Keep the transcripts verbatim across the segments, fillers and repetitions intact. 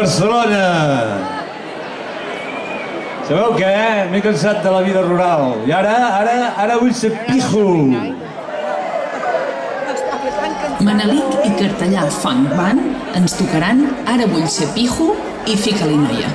Barcelona. Sabeu què? M'he cansat de la vida rural. I ara, ara, ara vull ser pijo. Manelic i Cartellà Funk Band ens tocaran Ara vull ser pijo i Fica-li noia.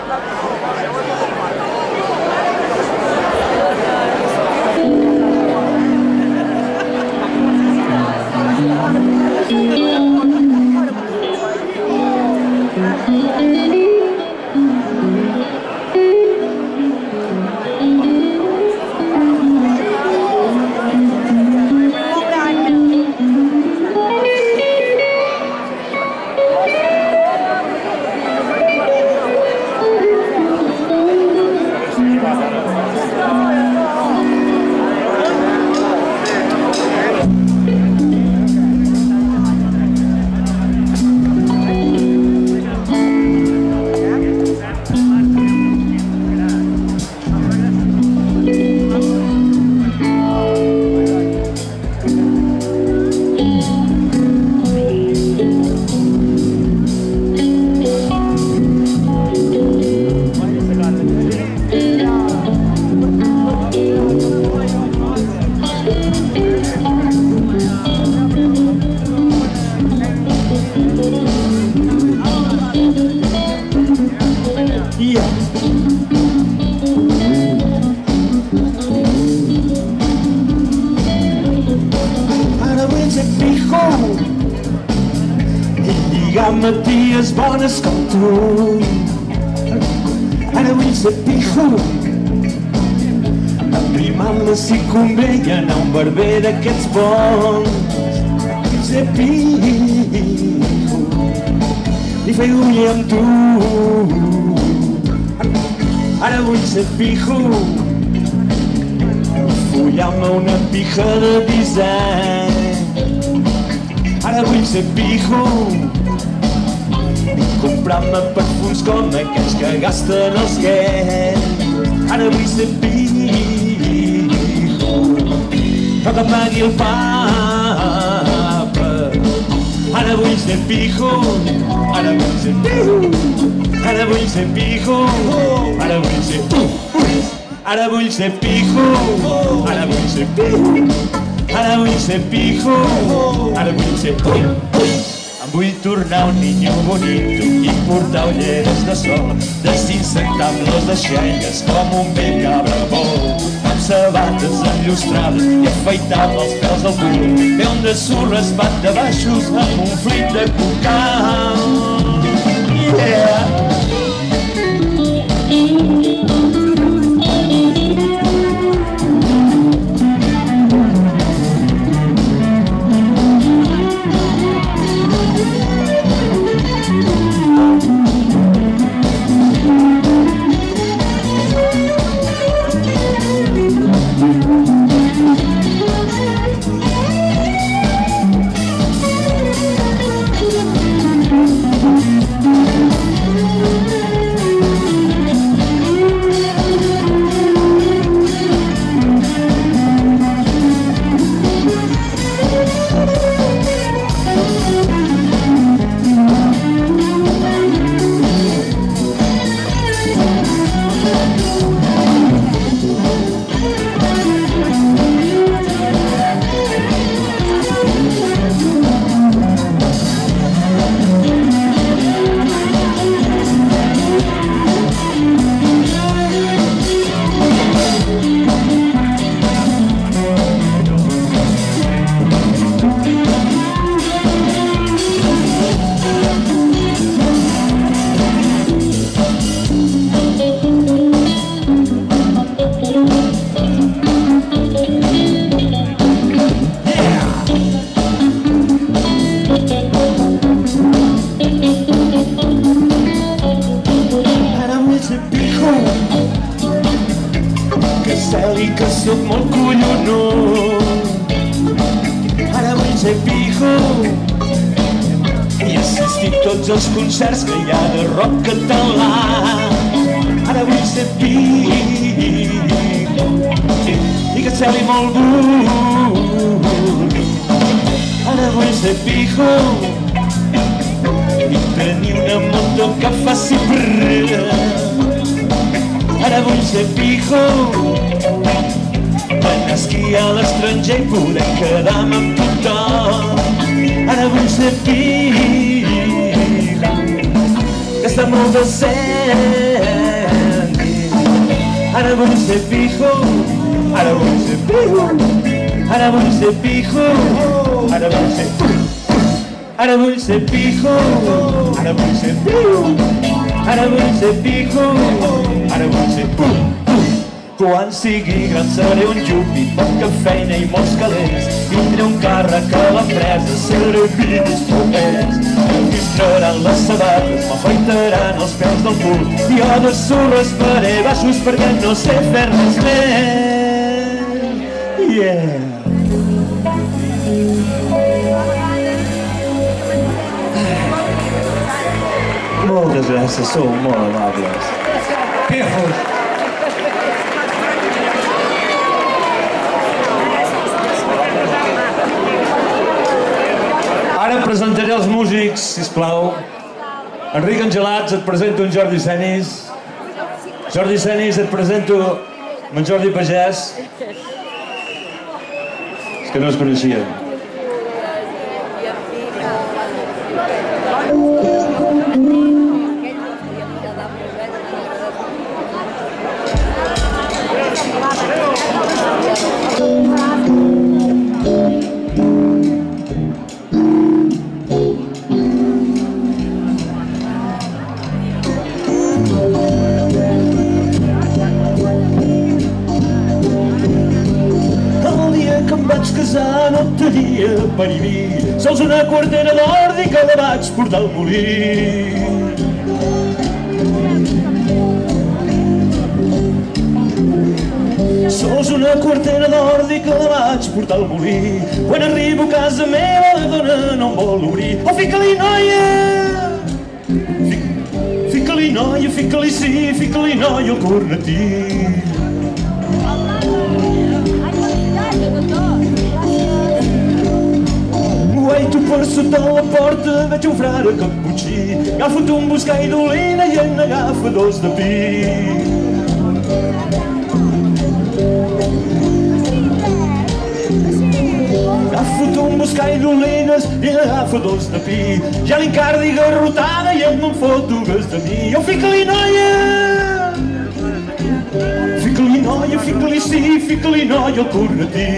Maties bones com tu. Ara vull ser pijo, aprimant-la si convé i anar a un barber d'aquests bons. Vull ser pijo i fer ull amb tu. Ara vull ser pijo, follar-me una pija de disseny. Ara vull ser pijo, comprar-me perfums com aquells que gasten els guets. Ara vull ser pijo, però que pagui el papa. Ara vull ser pijo, ara vull ser pijo, ara vull ser pijo, ara vull ser ara vull ser pijo, ara vull ser pijo, ara vull ser pijo, ara vull ser vull tornar un niño bonito i portar ulleres de sol, desinfectar amb les deixalles com un vell cabrabó, amb sabates enllustrades i afaitar-me els pèls del cul, fer un de surres bat de baixos amb un flit de cocal. Yeah! sóc molt collonut. Ara vull ser pijo i assistir a tots els concerts que hi ha de rock català. Ara vull ser pijo i que seli molt bull. Ara vull ser pijo i tenir una moto que faci prrrr. Ara vull ser pijo, anar a esquiar a l'estranger i poder quedar-me amb tothom. Ara vull ser pijo, gastar molt de cent. Ara vull ser pijo, ara vull ser pijo, ara vull ser pijo, ara vull ser Ara vull ser pijo, ara vull ser pijo, ara vull ser pijo, ara vull ser pu, pu. Quan sigui gran seré un jupi, poca feina i molts calés. Tindré un càrrec a l'empresa, seré vinis propers. Em fistraran les sabates, m'afaitaran els peus del cul. I jo de surres faré baixos perquè no sé fer res més. Yeah! Moltes gràcies, sou molt amables. Pijos. Ara presentaré els músics, sisplau. Enric Angelats, et presento en Jordi Senis. Jordi Senis, et presento en Jordi Pagès. És que no es coneixien. No tenia pa ni vi, sols una quartera d'ordi que la vaig portar al molí. Sols una quartera d'ordi que la vaig portar al molí. Quan arribo a casa meva la dona no em vol obrir. Oh, fica-li, noia! Fica-li, noia, fica-li sí, fica-li, noia, el cornetí. Guaito per sota la porta, veig un frare caputxí. Agafo un buscall d'olina i en agafa dos de pi. Agafo un buscall d'olines i en agafa dos de pi. Ja l'encardi garrotada i em fot dues de mi. Oh, fica-li, noia! Fica-li, noia, fica-li sí, fica-li, noia, el cornetí.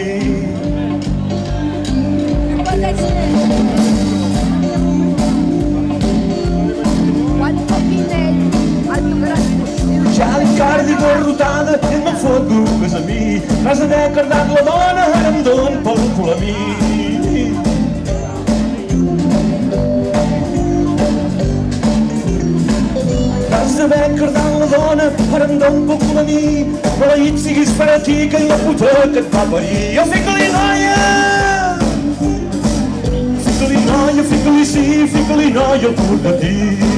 Ja l'encardi garrotada i me'n fot dues a mi. Vas haver cardat la dona, ara em don pel cul a mi. Vas haver cardat la dona, ara em don pel cul a mi. Maleït siguis fanatica i la puta que et va parir. Oh, fica-li, noia! Fica-li, noia, fica-li sí, fica-li, noia, el cornetí.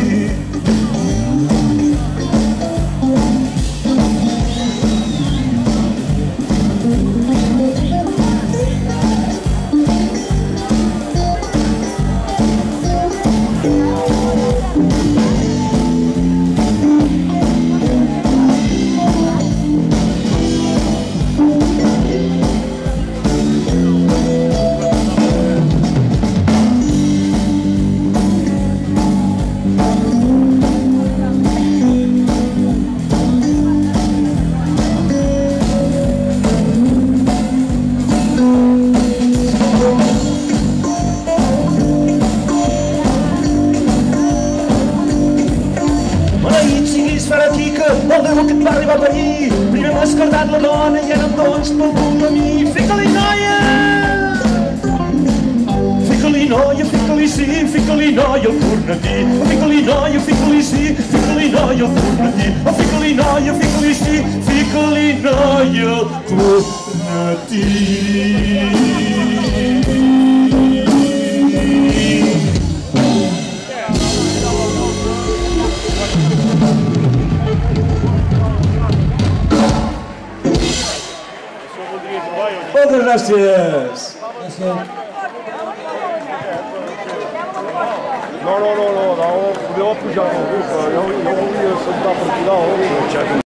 Moltes gràcies. Gràcies. No, no, no, no, no, podeu pujar al bus, jo, jo volia sentar per aquí dalt.